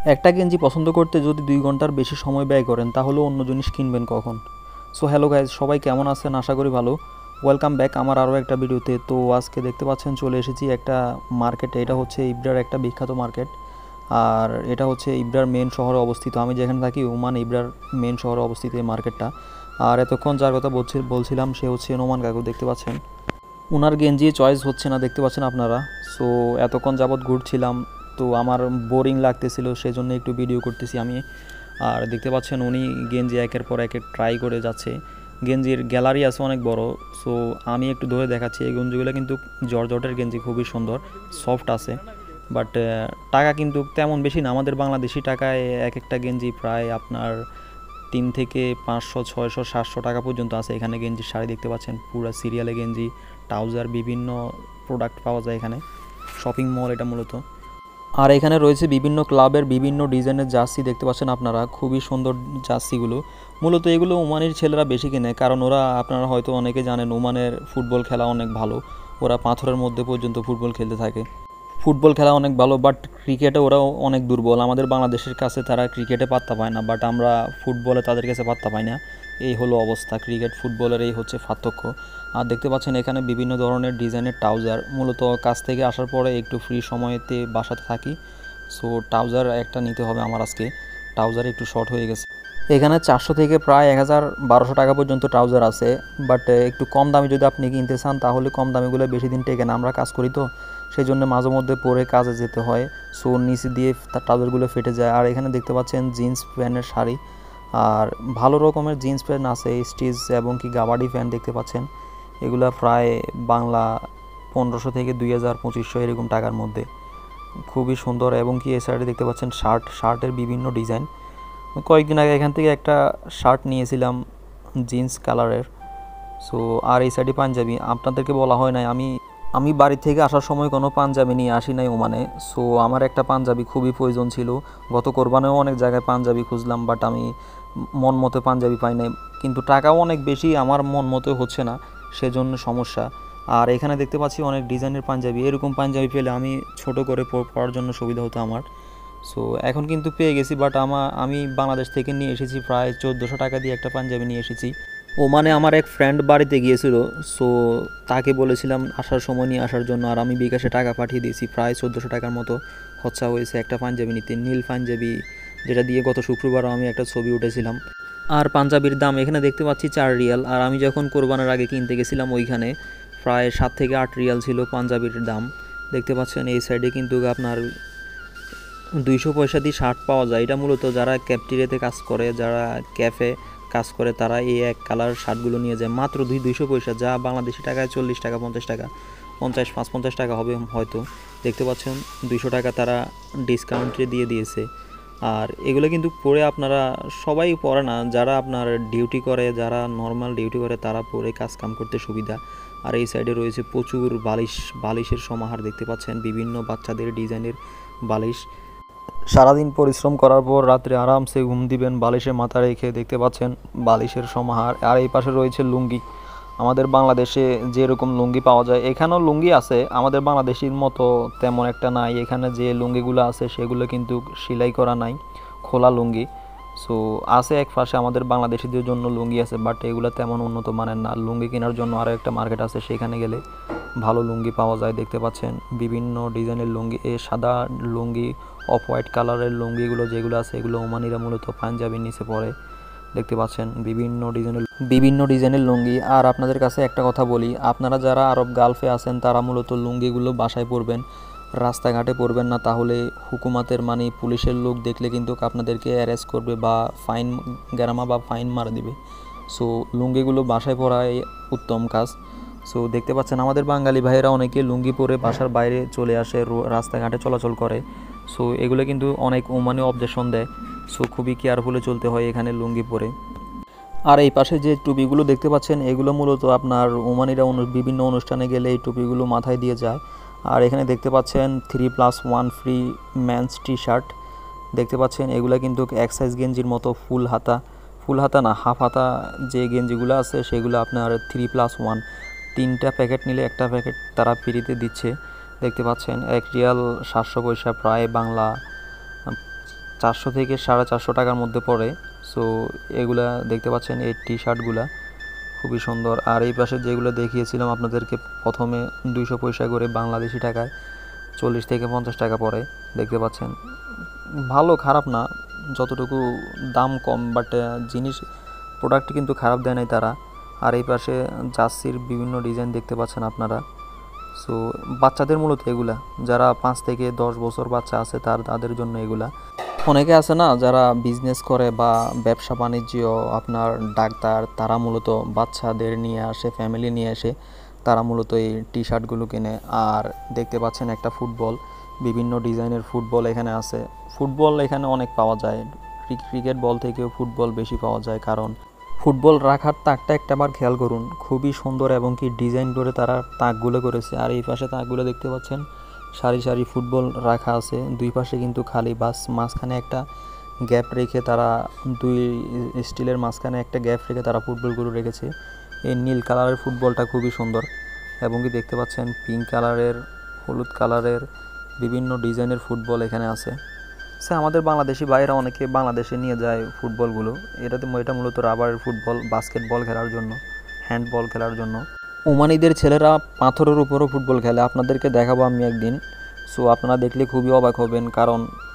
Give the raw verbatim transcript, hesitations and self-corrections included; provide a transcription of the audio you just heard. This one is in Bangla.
একটা গেঞ্জি পছন্দ করতে যদি দুই ঘন্টার বেশি সময় ব্যয় করেন তাহলে অন্য জিনিস কিনবেন কখন? সো হ্যালো গাইজ, সবাই কেমন আছেন? আশা করি ভালো। ওয়েলকাম ব্যাক আমার আরও একটা ভিডিওতে। তো আজকে দেখতে পাচ্ছেন চলে এসেছি একটা মার্কেটে। এটা হচ্ছে ইব্রার একটা বিখ্যাত মার্কেট, আর এটা হচ্ছে ইব্রার মেন শহরে অবস্থিত। আমি যেখানে থাকি ওমান ইব্রার মেন শহরে অবস্থিত এই মার্কেটটা। আর এতক্ষণ যার কথা বলছি বলছিলাম সে হচ্ছে নোমান কাকু। দেখতে পাচ্ছেন ওনার গেঞ্জি চয়েস হচ্ছে না, দেখতে পাচ্ছেন আপনারা। সো এতক্ষণ যাবৎ ঘুরছিলাম, তো আমার বোরিং লাগতেছিল, সেজন্য একটু ভিডিও করতেছি আমি। আর দেখতে পাচ্ছেন উনি গেঞ্জি একের পর এক ট্রাই করে যাচ্ছে। গেঞ্জির গ্যালারি আছে অনেক বড়। সো আমি একটু ধরে দেখাচ্ছি। এই গেঞ্জিগুলো কিন্তু জর্জটের গেঞ্জি, খুবই সুন্দর, সফট আছে। বাট টাকা কিন্তু তেমন বেশি না। আমাদের বাংলাদেশি টাকায় এক একটা গেঞ্জি প্রায় আপনার তিন থেকে পাঁচশো ছয়শো সাতশো টাকা পর্যন্ত আছে। এখানে গেঞ্জির শাড়ি দেখতে পাচ্ছেন, পুরো সিরিয়ালে গেঞ্জি, ট্রাউজার, বিভিন্ন প্রোডাক্ট পাওয়া যায় এখানে। শপিং মল এটা মূলত। আর এখানে রয়েছে বিভিন্ন ক্লাবের বিভিন্ন ডিজাইনের জার্সি, দেখতে পাচ্ছেন আপনারা, খুবই সুন্দর জার্সিগুলো। মূলত এগুলো ওমানের ছেলেরা বেশি কিনে, কারণ ওরা, আপনারা হয়তো অনেকে জানেন, ওমানের ফুটবল খেলা অনেক ভালো। ওরা পাথরের মধ্যে পর্যন্ত ফুটবল খেলতে থাকে। ফুটবল খেলা অনেক ভালো, বাট ক্রিকেটে ওরাও অনেক দুর্বল। আমাদের বাংলাদেশের কাছে তারা ক্রিকেটে পাত্তা পায় না, বাট আমরা ফুটবলে তাদের কাছে পাত্তা পাই না। এই হলো অবস্থা, ক্রিকেট ফুটবলের এই হচ্ছে পার্থক্য। আর দেখতে পাচ্ছেন এখানে বিভিন্ন ধরনের ডিজাইনের ট্রাউজার। মূলত কাজ থেকে আসার পরে একটু ফ্রি সময়তে বাসাতে থাকি, সো ট্রাউজার একটা নিতে হবে আমার আজকে। ট্রাউজার একটু শর্ট হয়ে গেছে। এখানে চারশো থেকে প্রায় এক হাজার বারোশো টাকা পর্যন্ত ট্রাউজার আছে, বাট একটু কম দামি যদি আপনি কিনতে চান তাহলে কম দামিগুলো বেশি দিন টেকে না। আমরা কাজ করি তো, সেই জন্য মাঝে মধ্যে পরে কাজে যেতে হয়, সো নিচে দিয়ে তার ট্রাউজারগুলো ফেটে যায়। আর এখানে দেখতে পাচ্ছেন জিন্স প্যান্টের শাড়ি, আর ভালো রকমের জিন্স প্যান্ট আছে, স্টিচ এবং কি গাবাডি প্যান্ট দেখতে পাচ্ছেন। এগুলো প্রায় বাংলা পনেরোশো থেকে দুই হাজার পঁচিশশো এরকম টাকার মধ্যে, খুবই সুন্দর। এবং কি এই সাইডে দেখতে পাচ্ছেন শার্ট, শার্টের বিভিন্ন ডিজাইন। কয়েকদিন আগে এখান থেকে একটা শার্ট নিয়েছিলাম জিন্স কালারের। সো আর এই সাইডে পাঞ্জাবি, আপনাদেরকে বলা হয় নাই, আমি আমি বাড়ি থেকে আসার সময় কোনো পাঞ্জাবি নিয়ে আসি নাই ওমানে। সো আমার একটা পাঞ্জাবি খুবই প্রয়োজন ছিল। গত কোরবানেও অনেক জায়গায় পাঞ্জাবি খুঁজলাম, বাট আমি মন মতো পাঞ্জাবি পাই নাই। কিন্তু টাকাও অনেক বেশি, আমার মন মতো হচ্ছে না, সেজন্য সমস্যা। আর এখানে দেখতে পাচ্ছি অনেক ডিজাইনের পাঞ্জাবি। এরকম পাঞ্জাবি পেলে আমি ছোট করে পরার জন্য সুবিধা হতো আমার। সো এখন কিন্তু পেয়ে গেছি, বাট আমা আমি বাংলাদেশ থেকে নিয়ে এসেছি, প্রায় চোদ্দোশো টাকা দিয়ে একটা পাঞ্জাবি নিয়ে এসেছি। ও মানে আমার এক ফ্রেন্ড বাড়িতে গিয়েছিল, সো তাকে বলেছিলাম আসার সময় নিয়ে আসার জন্য, আর আমি বিকাশে টাকা পাঠিয়ে দিয়েছি। প্রায় চোদ্দোশো টাকার মতো খরচা হয়েছে একটা পাঞ্জাবি নিতে, নীল পাঞ্জাবি, যেটা দিয়ে গত শুক্রবারও আমি একটা ছবি উঠেছিলাম। আর পাঞ্জাবির দাম এখানে দেখতে পাচ্ছি চার রিয়াল, আর আমি যখন কোরবানের আগে কিনতে গেছিলাম ওইখানে প্রায় সাত থেকে আট রিয়াল ছিল পাঞ্জাবির দাম। দেখতে পাচ্ছেন এই সাইডে কিন্তু আপনার দুইশো পয়সা দিয়ে শার্ট পাওয়া যায়। এটা মূলত যারা ক্যাফটেরিয়াতে কাজ করে, যারা ক্যাফে কাজ করে, তারা এই এক কালার শার্টগুলো নিয়ে যায় মাত্র দুই দুইশো পয়সা, যা বাংলাদেশি টাকায় চল্লিশ টাকা, পঞ্চাশ টাকা, পঞ্চাশ পাঁচ পঞ্চাশ টাকা হবে হয়তো। দেখতে পাচ্ছেন দুইশো টাকা তারা ডিসকাউন্টে দিয়ে দিয়েছে। আর এগুলো কিন্তু পরে আপনারা সবাই পরে না, যারা আপনার ডিউটি করে, যারা নর্মাল ডিউটি করে, তারা পরে কাজ কাম করতে সুবিধা। আর এই সাইডে রয়েছে প্রচুর বালিশ, বালিশের সমাহার দেখতে পাচ্ছেন, বিভিন্ন বাচ্চাদের ডিজাইনের বালিশ। সারাদিন পরিশ্রম করার পর রাত্রে আরামসে ঘুম দিবেন বালিশে মাথা রেখে, দেখতে পাচ্ছেন বালিশের সমাহার। আর এই পাশে রয়েছে লুঙ্গি। আমাদের বাংলাদেশে যেরকম লুঙ্গি পাওয়া যায় এখানেও লুঙ্গি আছে, আমাদের বাংলাদেশির মতো তেমন একটা নাই। এখানে যে লুঙ্গিগুলো আছে সেগুলো কিন্তু সেলাই করা নাই, খোলা লুঙ্গি। সো আছে এক পাশে আমাদের বাংলাদেশিদের জন্য লুঙ্গি আছে, বাট এগুলো তেমন উন্নত মানের না। লুঙ্গি কেনার জন্য আরও একটা মার্কেট আছে, সেখানে গেলে ভালো লুঙ্গি পাওয়া যায়। দেখতে পাচ্ছেন বিভিন্ন ডিজাইনের লুঙ্গি, এ সাদা লুঙ্গি, অফ হোয়াইট কালারের লুঙ্গিগুলো যেগুলো আছে এগুলো ওমানিরা মূলত পাঞ্জাবির নিচে পরে। দেখতে পাচ্ছেন বিভিন্ন ডিজাইনের বিভিন্ন ডিজাইনের লুঙ্গি। আর আপনাদের কাছে একটা কথা বলি, আপনারা যারা আরব গালফে আছেন তারা মূলত লুঙ্গিগুলো বাসায় পরবেন, রাস্তাঘাটে পরবেন না, তাহলে হুকুমাতের মানে পুলিশের লোক দেখলে কিন্তু আপনাদেরকে অ্যারেস্ট করবে বা ফাইন গ্রামা বা ফাইন মারা দিবে। সো লুঙ্গিগুলো বাসায় পরাই উত্তম কাজ। সো দেখতে পাচ্ছেন আমাদের বাঙালি ভাইয়েরা অনেকে লুঙ্গি পরে বাসার বাইরে চলে আসে, রাস্তাঘাটে চলাচল করে। সো এগুলো কিন্তু অনেক ওমানে অবজেকশন দেয়। সো খুবই কেয়ারফুলে চলতে হয় এখানে লুঙ্গি পরে। আর এই পাশে যে টুপিগুলো দেখতে পাচ্ছেন এগুলো মূলত আপনার ওমানিরা বিভিন্ন অনুষ্ঠানে গেলে এই টুপিগুলো মাথায় দিয়ে যায়। আর এখানে দেখতে পাচ্ছেন three plus one free men's T shirt দেখতে পাচ্ছেন। এগুলো কিন্তু এক সাইজ গেঞ্জির মতো, ফুল হাতা, ফুল হাতা না হাফ হাতা যে গেঞ্জিগুলো আছে সেগুলো আপনার থ্রি প্লাস ওয়ান, তিনটা প্যাকেট নিলে একটা প্যাকেট তারা ফ্রিতে দিচ্ছে। দেখতে পাচ্ছেন এক রিয়াল সাতশো পয়সা, প্রায় বাংলা চারশো থেকে সাড়ে চারশো টাকার মধ্যে পড়ে। সো এগুলা দেখতে পাচ্ছেন, এই টি শার্টগুলা খুবই সুন্দর। আর এই পাশে যেগুলো দেখিয়েছিলাম আপনাদেরকে প্রথমে, দুইশো পয়সা করে বাংলাদেশি টাকায় চল্লিশ থেকে পঞ্চাশ টাকা পড়ে। দেখতে পাচ্ছেন ভালো, খারাপ না, যতটুকু দাম কম, বাট জিনিস প্রোডাক্ট কিন্তু খারাপ দেয় নাই তারা। আর এই পাশে জার্সির বিভিন্ন ডিজাইন দেখতে পাচ্ছেন আপনারা। সো বাচ্চাদের মূলত এগুলা, যারা পাঁচ থেকে দশ বছর বাচ্চা আছে তার তাদের জন্য এগুলা। অনেকে আছে না যারা বিজনেস করে বা ব্যবসা বাণিজ্য, আপনার ডাক্তার, তারা মূলত বাচ্চাদের নিয়ে আসে, ফ্যামিলি নিয়ে এসে তারা মূলত এই টি শার্টগুলো কেনে। আর দেখতে পাচ্ছেন একটা ফুটবল, বিভিন্ন ডিজাইনের ফুটবল এখানে আছে। ফুটবল এখানে অনেক পাওয়া যায়, ক্রিকেট বল থেকেও ফুটবল বেশি পাওয়া যায়, কারণ ফুটবল রাখার তাকটা একটাবার খেয়াল করুন, খুবই সুন্দর এবং কি ডিজাইন করে তারা তাকগুলো করেছে। আর এই পাশে তাকগুলো দেখতে পাচ্ছেন সারি সারি ফুটবল রাখা আছে, দুই পাশে কিন্তু খালি, বাস মাঝখানে একটা গ্যাপ রেখে তারা, দুই স্টিলের মাঝখানে একটা গ্যাপ রেখে তারা ফুটবলগুলো রেখেছে। এই নীল কালারের ফুটবলটা খুবই সুন্দর, এবং কি দেখতে পাচ্ছেন পিঙ্ক কালারের, হলুদ কালারের বিভিন্ন ডিজাইনের ফুটবল এখানে আছে। সে আমাদের বাংলাদেশি ভাইয়েরা অনেকে বাংলাদেশে নিয়ে যায় ফুটবলগুলো। এটাতে এটা মূলত রাবারের ফুটবল, বাস্কেটবল খেলার জন্য, হ্যান্ডবল খেলার জন্য। ওমানিদের ছেলেরা পাথরের উপরও ফুটবল খেলে, আপনাদেরকে দেখাবো আমি একদিন। সো আপনারা দেখলে খুবই অবাক হবেন, কারণ